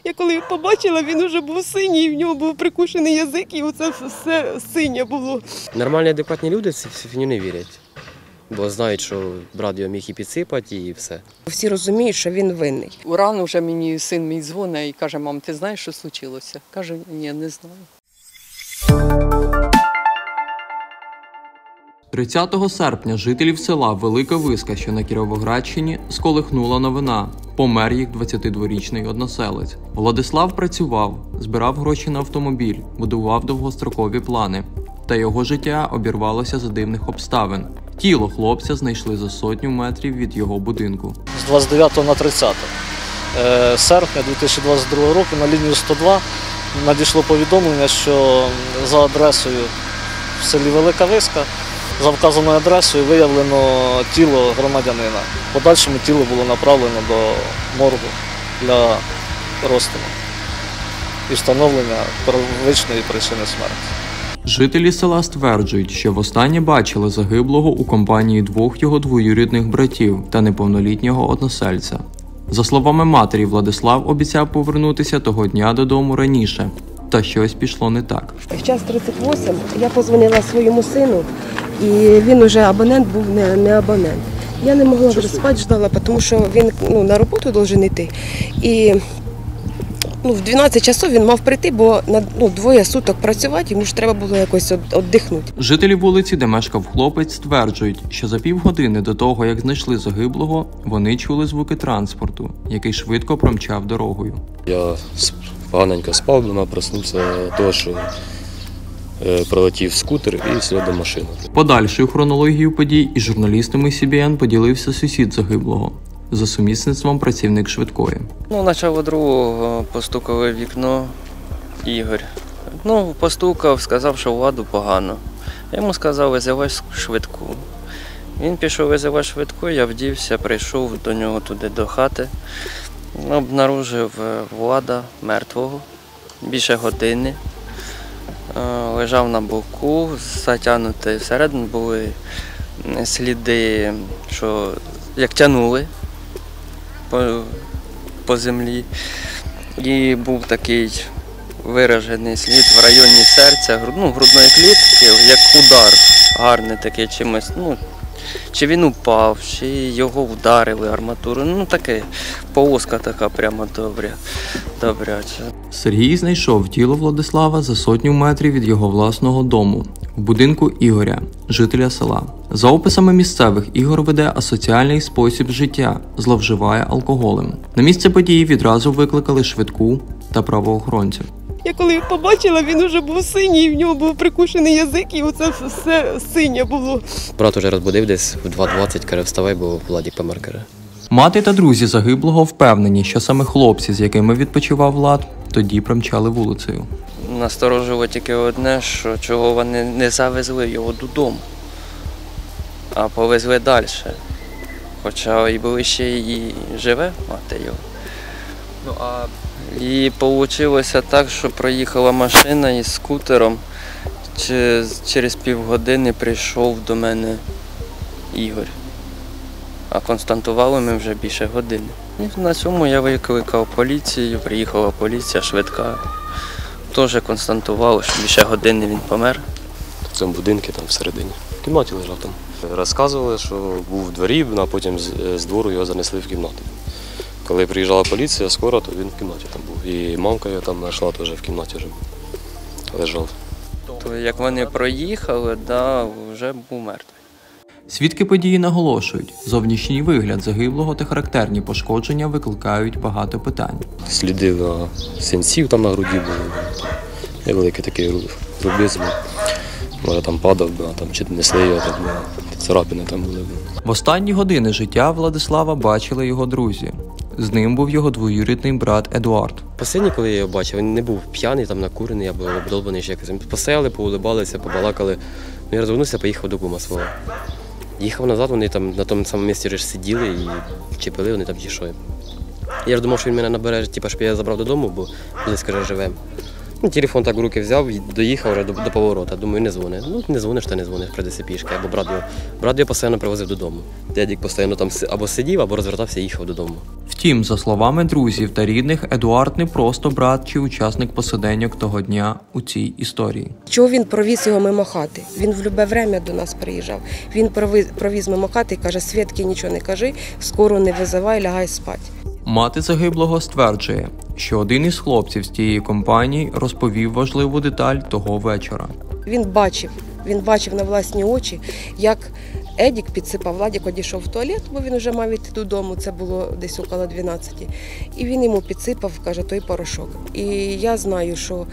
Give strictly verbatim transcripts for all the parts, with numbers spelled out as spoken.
Я коли побачила, він вже був синій, в нього був прикушений язик, і оце все синє було. Нормальні, адекватні люди в цю фігню не вірять, бо знають, що брат його міг і підсипати, і все. Всі розуміють, що він винний. Рано вже мені син мій дзвонить і каже: мам, ти знаєш, що случилося? Кажу: ні, не знаю. тридцятого серпня жителів села Велика Виска, що на Кіровоградщині, сколихнула новина. Помер їх двадцятидворічний односелець. Владислав працював, збирав гроші на автомобіль, будував довгострокові плани. Та його життя обірвалося за дивних обставин. Тіло хлопця знайшли за сотню метрів від його будинку. З двадцять дев'ятого на тридцяте серпня дві тисячі двадцять другого року на лінію сто два надійшло повідомлення, що за адресою в селі Велика Виска, за вказаною адресою виявлено тіло громадянина. В подальшому тіло було направлено до моргу для розтину і встановлення первичної причини смерті. Жителі села стверджують, що востаннє бачили загиблого у компанії двох його двоюрідних братів та неповнолітнього односельця. За словами матері, Владислав обіцяв повернутися того дня додому раніше. Та щось пішло не так. В час тридцять восьмий я подзвонила своєму сину, і він уже абонент був не, не абонент. Я не могла вже спати, ждала, тому що він ну, на роботу повинен йти. І ну, в дванадцять часов він мав прийти, бо на ну, двоє суток працювати, йому ж треба було якось віддихнути. Жителі вулиці, де мешкав хлопець, стверджують, що за півгодини до того, як знайшли загиблого, вони чули звуки транспорту, який швидко промчав дорогою. Я поганенько спав, вона проснувся того, що пролетів скутер і слідом машина. Подальшою хронологією подій із журналістами Сі Бі Ен поділився сусід загиблого. За сумісництвом працівник швидкої. Ну, начало другого постукали в вікно Ігор. Ну, постукав, сказав, що владу погано. Я йому сказав: визивай швидку. Він пішов визивати швидку, я вдівся, прийшов до нього туди до хати. Обнаружив Влада мертвого, більше години. Лежав на боку, затягнутий всередину, були сліди, що як тягнули по, по землі. І був такий виражений слід в районі серця, ну, грудної клітки, як удар гарний такий чимось. Ну, чи він упав, чи його вдарили арматурою. Ну таке, полоска така прямо добря, добряча. Сергій знайшов тіло Владислава за сотню метрів від його власного дому, в будинку Ігоря, жителя села. За описами місцевих, Ігор веде асоціальний спосіб життя, зловживає алкоголем. На місце події відразу викликали швидку та правоохоронців. Я коли побачила, він вже був синій, в нього був прикушений язик, і оце все синє було. Брат уже розбудив десь в два двадцять, каже: вставай, бо Владик помер, каже. Мати та друзі загиблого впевнені, що саме хлопці, з якими відпочивав Влад, тоді промчали вулицею. Насторожило тільки одне, що чого вони не завезли його додому, а повезли далі. Хоча і були ще і живе мати його. Ну, а... І вийшло так, що проїхала машина із скутером. Через півгодини прийшов до мене Ігор. А констатували ми вже більше години. І на цьому я викликав поліцію, приїхала поліція, швидка. Теж констатували, що більше години він помер. В цьому будинку, там всередині. В кімнаті лежав там. Розказували, що був в дворі, а потім з двору його занесли в кімнату. Коли приїжджала поліція, скоро, то він в кімнаті там був. І мамка його там знайшла, теж в кімнаті вже лежав. То як вони проїхали, да, вже був мертвий. Свідки події наголошують, зовнішній вигляд загиблого та характерні пошкодження викликають багато питань. Сліди на синців там на груді були. Невеликий такий рубець був. Може там падав, а там чи несли його, так, царапини там були. В останні години життя Владислава бачили його друзі. З ним був його двоюрідний брат Едуард. Останній, коли я його бачив, він не був п'яний, там накурений або обдолбаний ще якось. Постояли, поулибалися, побалакали. Я розвернувся, поїхав до кума свого. Їхав назад, вони там на тому самому місці вже сиділи і чепили, вони там ті що. Я ж думав, що він мене набере, типу, щоб я забрав додому, бо близько вже живемо. Ну, телефон так в руки взяв і доїхав вже до, до поворота. Думаю, не дзвонить. Ну, не дзвониш, та не дзвониш, прийдеться пішки. Або брат його. Брат його постійно привозив додому. Дядік постійно там або сидів, або розвертався і їхав додому. Втім, за словами друзів та рідних, Едуард не просто брат чи учасник посиденьок того дня у цій історії. Чого він провіз його мимо хати? Він в любе время до нас приїжджав. Він провіз, провіз мимо хати і каже: Свідки, нічого не кажи, скоро не визивай, лягай спать. Мати загиблого стверджує, що один із хлопців з тієї компанії розповів важливу деталь того вечора. Він бачив, він бачив на власні очі, як Едік підсипав, Владик одійшов в туалет, бо він вже мав іти додому, це було десь около дванадцяти. І він йому підсипав, каже, той порошок. І я знаю, що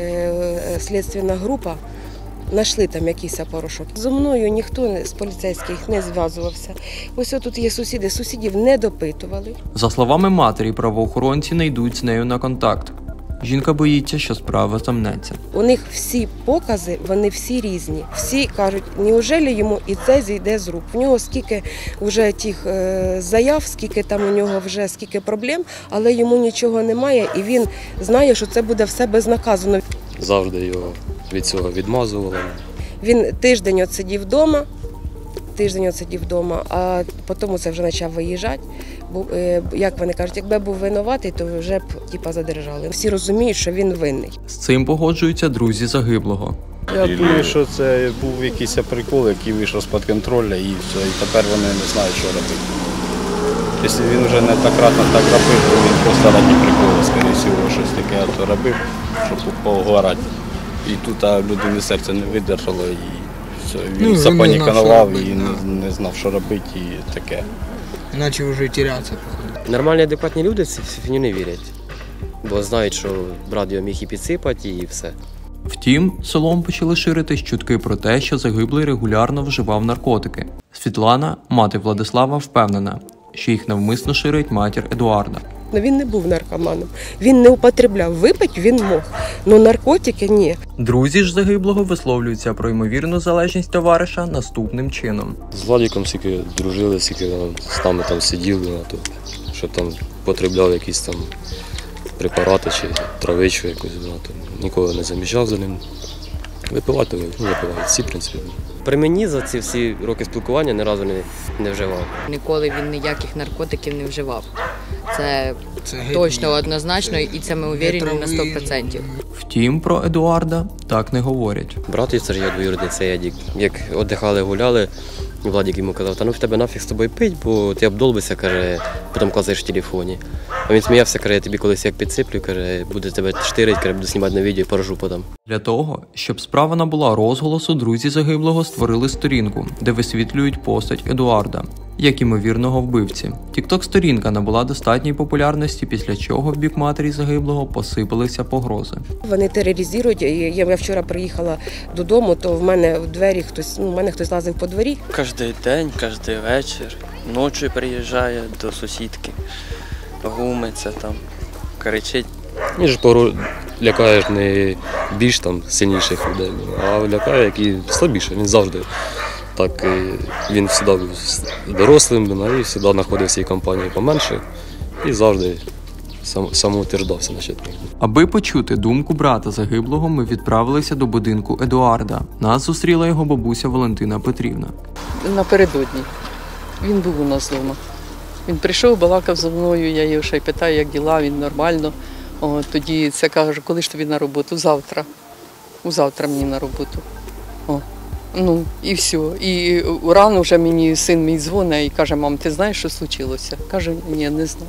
е, слідственна група знайшли там якийсь порошок. Зо мною ніхто з поліцейських не зв'язувався. Ось тут є сусіди, сусідів не допитували. За словами матері, правоохоронці не йдуть з нею на контакт. Жінка боїться, що справа замнеться. У них всі покази, вони всі різні. Всі кажуть, неужели йому і це зійде з рук. В нього скільки вже тих е, заяв, скільки там у нього вже скільки проблем, але йому нічого немає, і він знає, що це буде все безнаказано. Завжди його від цього відмазували. Він тиждень от сидів вдома, тиждень от сидів вдома, а потім це вже почав виїжджати. Бо, е, як вони кажуть, якби був винуватий, то вже б типа задержали. Всі розуміють, що він винний. З цим погоджуються друзі загиблого. Я думаю, що це був якийсь прикол, який вийшов з-під контролю, і все, і тепер вони не знають, що робити. Якщо він вже неоднократно так робив, то він просто раді приколу, скоріше всього, щось таке то робив, щоб погорати. І тут а, людини серце не видержало, і все, він Ну, запанікував він і не знав, що не, не знав, що робити, і таке. Наче вже терятися. Нормальні, адекватні люди в цю фігню не вірять, бо знають, що брат його міг і підсипати, і все. Втім, селом почали ширитись чутки про те, що загиблий регулярно вживав наркотики. Світлана, мати Владислава, впевнена, що їх навмисно ширить матір Едуарда. Но він не був наркоманом, він не употребляв. Випити він мог, але наркотики – ні. Друзі ж загиблого висловлюються про ймовірну залежність товариша наступним чином. З Владиком скільки дружили, скільки з нами там сиділи, то, що там потребляв якісь там препарати чи травичку якусь, то ніколи не заміщав за ним. Випивати, ну, випивають всі, в принципі. При мені за ці всі роки спілкування ні разу не, не вживав. Ніколи він ніяких наркотиків не вживав. Це, Це точно, геть однозначно, і це ми уверені на сто відсотків. Втім, про Едуарда так не говорять. Брат і це ж я двоюрідний, це Едік. Як віддихали, гуляли, Владик йому казав, та ну в тебе нафіг з тобою пить, бо ти обдолбишся, каже, потім класиш в телефоні. А він сміявся, каже, я тобі колись як підсиплю, каже, буде тебе штирить, каже, буду знімати на відео і поражу потім. Для того, щоб справа набула розголосу, друзі загиблого створили сторінку, де висвітлюють постать Едуарда, як імовірного вбивці. Тікток-сторінка набула достатньої популярності, після чого в бік матері загиблого посипалися погрози. Вони тероризують. Я вчора приїхала додому, то в мене в двері хтось, ну, в мене хтось лазив по дворі. Кожен день, кожен вечір, ночі приїжджає до сусідки, гумиться там, кричить. Він ж пору лякає не більш там сильніших людей, а лякає, які слабіше. Він завжди так, він завжди був дорослим, і завжди знаходив в цій компанії поменше і завжди сам, самоутверждався насчет них. Аби почути думку брата загиблого, ми відправилися до будинку Едуарда. Нас зустріла його бабуся Валентина Петрівна. Напередодні. Він був у нас вдома. Він прийшов, балакав зі мною, я його ще й питаю, як діла, він нормально. О, тоді це каже, коли ж тобі на роботу? Завтра. У завтра мені на роботу. О. Ну, і все. І рано вже мені син мій дзвонить і каже, мам, ти знаєш, що случилося? Кажу, ні, не знаю.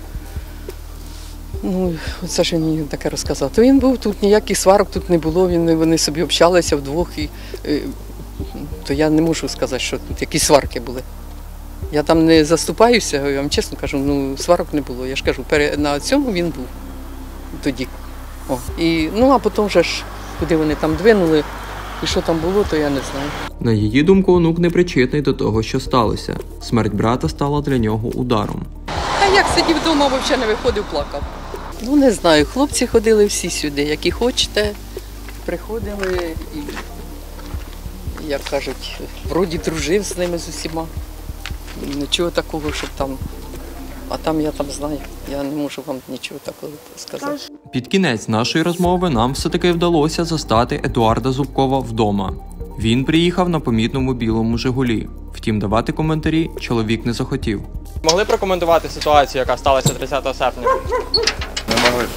Ну, це ж він мені таке розказав. То він був тут, ніяких сварок тут не було, він, вони собі общалися вдвох. І, і, то я не можу сказати, що тут якісь сварки були. Я там не заступаюся, я вам чесно кажу, ну, сварок не було. Я ж кажу, на цьому він був тоді. О, і, ну, а потім вже ж, куди вони там двинули, і що там було, то я не знаю. На її думку, онук не причетний до того, що сталося. Смерть брата стала для нього ударом. А як сидів вдома, взагалі не виходив, плакав. Ну, не знаю, хлопці ходили всі сюди, які хочете, приходили і, як кажуть, вроді дружив з ними з усіма. Нічого такого, щоб там, а там я там знаю, я не можу вам нічого такого сказати. Під кінець нашої розмови нам все-таки вдалося застати Едуарда Зубкова вдома. Він приїхав на помітному білому «Жигулі». Втім, давати коментарі чоловік не захотів. Могли прокоментувати ситуацію, яка сталася тридцятого серпня? Не могли.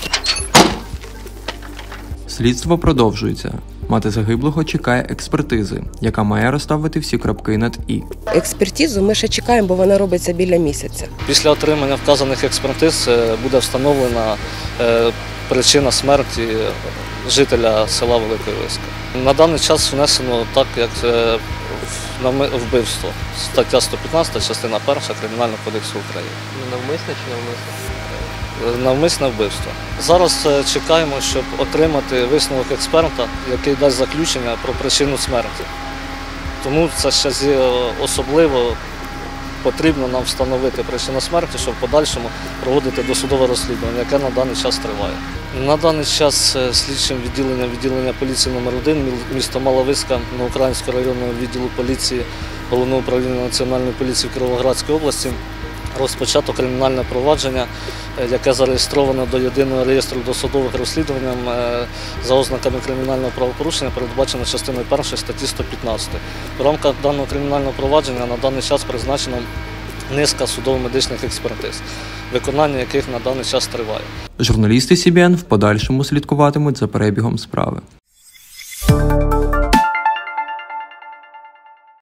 Слідство продовжується. Мати загиблого чекає експертизи, яка має розставити всі крапки над «і». Експертизу ми ще чекаємо, бо вона робиться біля місяця. Після отримання вказаних експертиз е, буде встановлена е, причина смерті жителя села Великої Виска. На даний час внесено так, як е, в- нами- вбивство. Стаття сто п'ятнадцята, частина перша Кримінального кодексу України. Навмисне чи навмисне? Навмисне вбивство. Зараз е, чекаємо, щоб отримати висновок експерта, який дасть заключення про причину смерті. Тому це ще зі- особливо потрібно нам встановити причину смерті, щоб в подальшому проводити досудове розслідування, яке на даний час триває. На даний час е, слідчим відділенням відділення поліції номер один міл- місто Мала Виска Новоукраїнського районного відділу поліції Головного управління Національної поліції в Кіровоградській області розпочато кримінальне провадження, е, яке зареєстровано до єдиного реєстру досудових розслідувань е, за ознаками кримінального правопорушення, передбачено частиною першої статті сто п'ятнадцять. В рамках даного кримінального провадження на даний час призначено низка судово-медичних експертиз, виконання яких на даний час триває. Журналісти Сі Бі Ен в подальшому слідкуватимуть за перебігом справи.